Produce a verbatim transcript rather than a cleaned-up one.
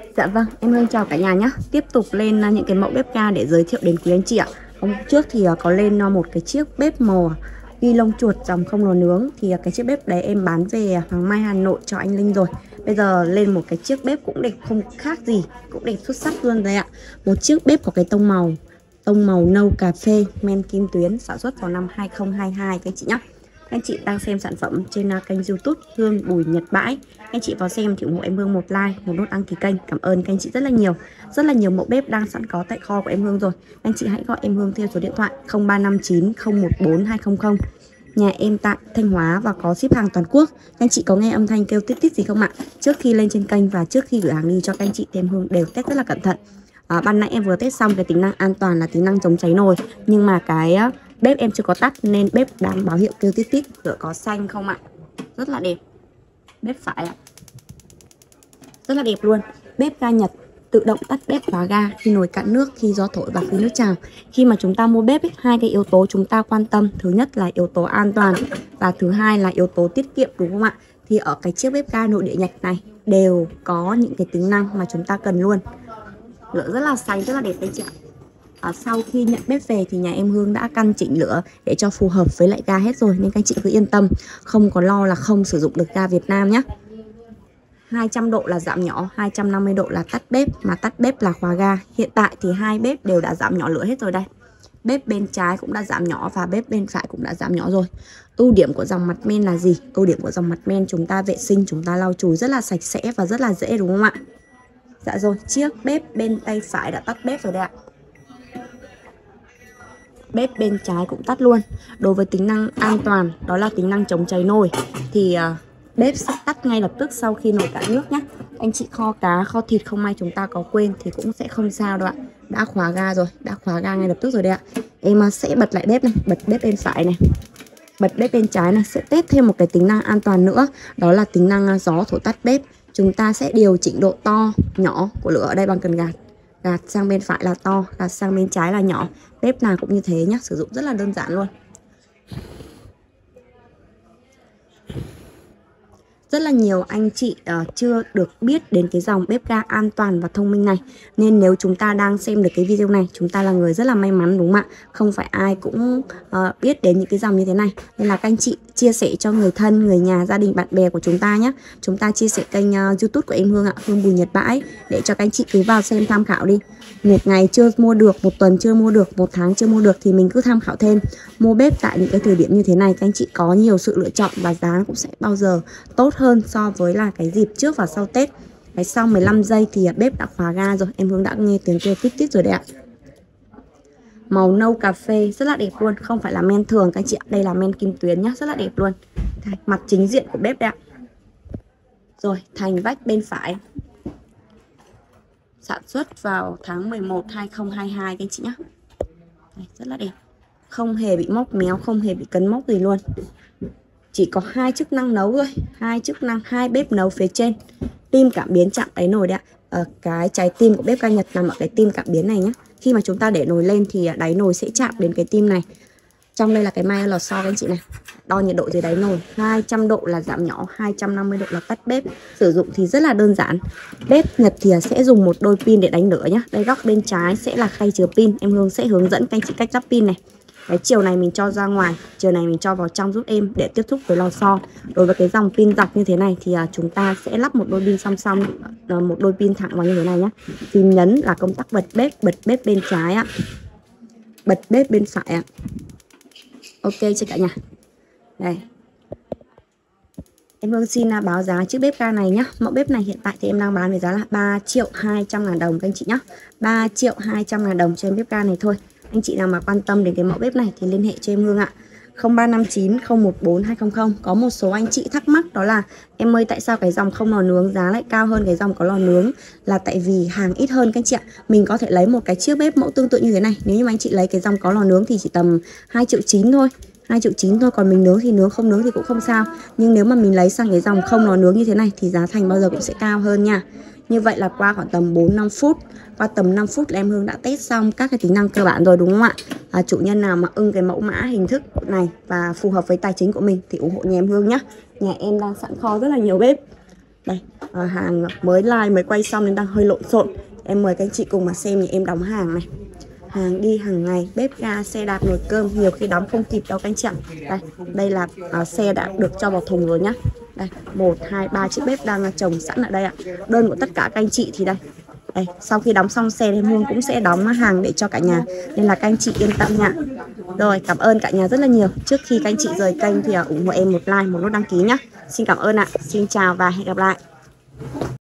Dạ vâng, em Hương chào cả nhà nhé. Tiếp tục lên những cái mẫu bếp ga để giới thiệu đến quý anh chị ạ. Hôm trước thì có lên một cái chiếc bếp màu ghi lông chuột dòng không lò nướng. Thì cái chiếc bếp đấy em bán về Hoàng Mai Hà Nội cho anh Linh rồi. Bây giờ lên một cái chiếc bếp cũng đẹp, không khác gì, cũng đẹp xuất sắc luôn đấy ạ. Một chiếc bếp có cái tông màu Tông màu nâu cà phê, men kim tuyến, sản xuất vào năm hai không hai hai các anh chị nhé. Các anh chị đang xem sản phẩm trên kênh YouTube Hương Bùi Nhật Bãi. Các anh chị vào xem thì ủng hộ em Hương một like, một nút đăng ký kênh. Cảm ơn các anh chị rất là nhiều. Rất là nhiều mẫu bếp đang sẵn có tại kho của em Hương rồi. Các anh chị hãy gọi em Hương theo số điện thoại không ba năm chín không một bốn hai không không. Nhà em tại Thanh Hóa và có ship hàng toàn quốc. Các anh chị có nghe âm thanh kêu tít tít gì không ạ? Trước khi lên trên kênh và trước khi gửi hàng đi cho các anh chị thì em Hương đều test rất là cẩn thận. À, ban nãy em vừa test xong cái tính năng an toàn là tính năng chống cháy nồi, nhưng mà cái bếp em chưa có tắt nên bếp đang báo hiệu kêu tít tít. Lửa có xanh không ạ? Rất là đẹp. Bếp phải ạ. Rất là đẹp luôn. Bếp ga Nhật tự động tắt bếp khóa ga khi nồi cạn nước, khi gió thổi và khi nước trào. Khi mà chúng ta mua bếp ấy, hai cái yếu tố chúng ta quan tâm, thứ nhất là yếu tố an toàn và thứ hai là yếu tố tiết kiệm, đúng không ạ? Thì ở cái chiếc bếp ga nội địa Nhật này đều có những cái tính năng mà chúng ta cần luôn. Lửa rất là xanh, rất là đẹp đấy chị ạ. À, sau khi nhận bếp về thì nhà em Hương đã căn chỉnh lửa để cho phù hợp với lại ga hết rồi, nên các anh chị cứ yên tâm, không có lo là không sử dụng được ga Việt Nam nhé. Hai trăm độ là giảm nhỏ, hai trăm năm mươi độ là tắt bếp, mà tắt bếp là khóa ga. Hiện tại thì hai bếp đều đã giảm nhỏ lửa hết rồi đây. Bếp bên trái cũng đã giảm nhỏ và bếp bên phải cũng đã giảm nhỏ rồi. Ưu điểm của dòng mặt men là gì? Ưu điểm của dòng mặt men chúng ta vệ sinh, chúng ta lau chùi rất là sạch sẽ và rất là dễ, đúng không ạ? Dạ rồi, chiếc bếp bên tay phải đã tắt bếp rồi đấy ạ. Bếp bên trái cũng tắt luôn. Đối với tính năng an toàn, đó là tính năng chống cháy nồi, thì uh, bếp sẽ tắt ngay lập tức sau khi nồi cạn nước nhé. Anh chị kho cá, kho thịt không may chúng ta có quên thì cũng sẽ không sao đâu ạ. Đã khóa ga rồi, đã khóa ga ngay lập tức rồi đấy ạ. Em uh, sẽ bật lại bếp này, bật bếp bên phải này, bật bếp bên trái này. Sẽ test thêm một cái tính năng an toàn nữa, đó là tính năng uh, gió thổi tắt bếp. Chúng ta sẽ điều chỉnh độ to, nhỏ của lửa ở đây bằng cần gạt. Gạt sang bên phải là to, gạt sang bên trái là nhỏ. Bếp nào cũng như thế nhé, sử dụng rất là đơn giản luôn. Rất là nhiều anh chị uh, chưa được biết đến cái dòng bếp ga an toàn và thông minh này. Nên nếu chúng ta đang xem được cái video này, chúng ta là người rất là may mắn, đúng không ạ? Không phải ai cũng uh, biết đến những cái dòng như thế này. Nên là các anh chị chia sẻ cho người thân, người nhà, gia đình, bạn bè của chúng ta nhé. Chúng ta chia sẻ kênh uh, YouTube của em Hương ạ, Hương Bùi Nhật Bãi, để cho các anh chị cứ vào xem tham khảo đi. Một ngày chưa mua được, một tuần chưa mua được, một tháng chưa mua được thì mình cứ tham khảo thêm. Mua bếp tại những cái thời điểm như thế này, các anh chị có nhiều sự lựa chọn và giá cũng sẽ bao giờ tốt hơn so với là cái dịp trước và sau Tết. Cái sau mười lăm giây thì bếp đã khóa ga rồi. Em Hương đã nghe tiếng kêu tít tít rồi đấy ạ. Màu nâu cà phê rất là đẹp luôn, không phải là men thường các anh chị ạ. Đây là men kim tuyến nhá, rất là đẹp luôn. Mặt chính diện của bếp đấy ạ. Rồi, thành vách bên phải, sản xuất vào tháng mười một hai không hai hai các anh chị nhé. Đây, rất là đẹp, không hề bị móc méo, không hề bị cấn móc gì luôn. Chỉ có hai chức năng nấu thôi, hai chức năng, hai bếp nấu phía trên. Tim cảm biến chạm đáy nồi đấy ạ. Ở cái trái tim của bếp ga Nhật nằm ở cái tim cảm biến này nhé. Khi mà chúng ta để nồi lên thì đáy nồi sẽ chạm đến cái tim này. Trong đây là cái mai lò xo các anh chị này. Đo nhiệt độ dưới đáy nồi, hai trăm độ là giảm nhỏ, hai trăm năm mươi độ là tắt bếp. Sử dụng thì rất là đơn giản. Bếp Nhật thì sẽ dùng một đôi pin để đánh lửa nhé. Đây góc bên trái sẽ là khay chứa pin. Em Hương sẽ hướng dẫn các anh chị cách lắp pin này. Cái chiều này mình cho ra ngoài, chiều này mình cho vào trong giúp em để tiếp xúc với lò xo. Đối với cái dòng pin dọc như thế này thì chúng ta sẽ lắp một đôi pin song song, một đôi pin thẳng vào như thế này nhé. Phím nhấn là công tắc bật bếp, bật bếp bên trái ạ, bật bếp bên phải ạ. Ok chưa cả nhà? Đây, em Hương xin báo giá chiếc bếp ga này nhé. Mẫu bếp này hiện tại thì em đang bán với giá là ba triệu hai trăm ngàn đồng các anh chị nhé. ba triệu hai trăm ngàn đồng cho em bếp ga này thôi. Anh chị nào mà quan tâm đến cái mẫu bếp này thì liên hệ cho em Hương ạ. không ba năm chín không một bốn hai không không. Có một số anh chị thắc mắc đó là em ơi tại sao cái dòng không lò nướng giá lại cao hơn cái dòng có lò nướng? Là tại vì hàng ít hơn các anh chị ạ. Mình có thể lấy một cái chiếc bếp mẫu tương tự như thế này. Nếu như mà anh chị lấy cái dòng có lò nướng thì chỉ tầm hai triệu chín thôi. hai triệu chín thôi, còn mình nướng thì nướng, không nướng thì cũng không sao. Nhưng nếu mà mình lấy sang cái dòng không lò nướng như thế này thì giá thành bao giờ cũng sẽ cao hơn nha. Như vậy là qua khoảng tầm bốn năm phút, qua tầm năm phút là em Hương đã test xong các cái tính năng cơ bản rồi, đúng không ạ? À, chủ nhân nào mà ưng cái mẫu mã hình thức này và phù hợp với tài chính của mình thì ủng hộ nhà em Hương nhé. Nhà em đang sẵn kho rất là nhiều bếp. Đây, à, hàng mới like mới quay xong nên đang hơi lộn xộn. Em mời các anh chị cùng mà xem thì em đóng hàng này. Hàng đi hàng ngày, bếp ga, xe đạp, nồi cơm, nhiều khi đóng không kịp đâu các anh chị ạ. Đây, đây là à, xe đã được cho vào thùng rồi nhá. Đây, một, hai, ba chiếc bếp đang trồng sẵn ở đây ạ. Đơn của tất cả các anh chị thì đây. Đây, sau khi đóng xong xe thì Hương cũng sẽ đóng hàng để cho cả nhà, nên là các anh chị yên tâm nha. Rồi, cảm ơn cả nhà rất là nhiều. Trước khi các anh chị rời kênh thì ủng hộ em một like, một nút đăng ký nhá. Xin cảm ơn ạ. Xin chào và hẹn gặp lại.